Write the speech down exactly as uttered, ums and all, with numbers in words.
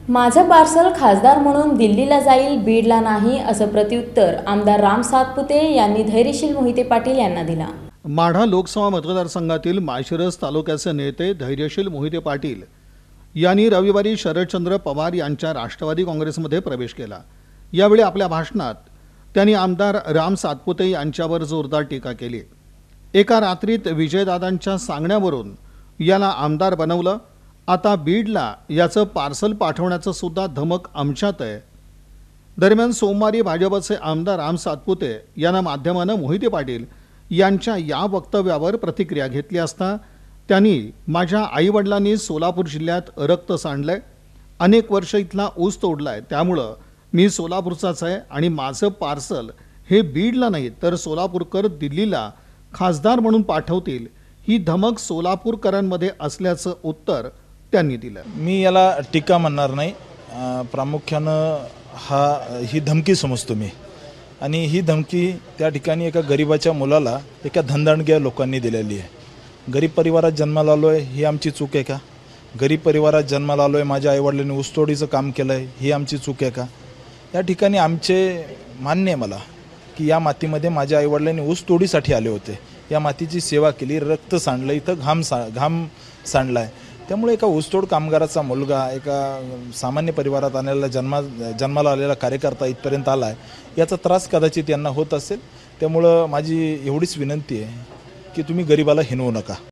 माझं पार्सल खासदार म्हणून दिल्लीला जाईल, बीडला नाही, असं प्रत्युत्तर आमदार राम सातपुते यांनी धैर्यशील मोहिते पाटील यांना दिला। माढा लोकसभा मतदारसंघातील माळशिरस तालुक्याचे नेते धैर्यशील मोहिते पाटील यांनी रविवारी शरदचंद्र पवार यांच्या राष्ट्रवादी काँग्रेसमध्ये प्रवेश केला। यावेळी आपल्या भाषणात त्यांनी आमदार राम सातपुते यांच्यावर जोरदार टीका केली। एका रात्रीत विजयदादांच्या सांगण्यावरून याला आमदार बनवलं, आता बीडला याचं पार्सल पाठवण्याचं सुद्धा धमक आमच्यात आहे। दरम्यान सोमवारी भाजपचे आमदार राम सातपुते यांना माध्यमानं मोहिते पाटील यांच्या या वक्तव्यावर प्रतिक्रिया घेतली असता त्यांनी माझ्या आईवडिलांनी सोलापूर जिल्ह्यात रक्त सांडलंय, अनेक वर्ष इथला ऊस तोडलाय, त्यामुळं मी सोलापूरचाच आहे आणि माझं पार्सल हे बीडला नाही तर सोलापूरकर दिल्लीला खासदार म्हणून पाठवतील, ही धमक सोलापूरकरांमध्ये असल्याचं उत्तर त्यांनी दिलं। मी याला टीका म्हणणार नाही, प्रामुख्यानं हा ही धमकी समजतो मी, आणि ही धमकी त्या ठिकाणी एका गरिबाच्या मुलाला एका धंदाणग्या लोकांनी दिलेली आहे। गरीब परिवारात जन्माला आलो आहे ही आमची चूक आहे का? गरीब परिवारात जन्माला आलो आहे, माझ्या आईवडिलांनी ऊसतोडीचं काम केलं आहे ही आमची चूक आहे का? या ठिकाणी आमचे मान्य आहे मला की या मातीमध्ये माझ्या आईवडिलांनी ऊसतोडीसाठी आले होते, या मातीची सेवा केली, रक्त सांडलं, इथं घाम सा घाम सांडला आहे। त्यामुळे एका ऊसतोड कामगाराचा मुलगा एका सामान्य परिवारात आलेला जन्मा जन्माला आलेला कार्यकर्ता इथपर्यंत आला आहे, याचा त्रास कदाचित यांना होत असेल। त्यामुळं माझी एवढीच विनंती आहे की तुम्ही गरिबाला हिणवू नका।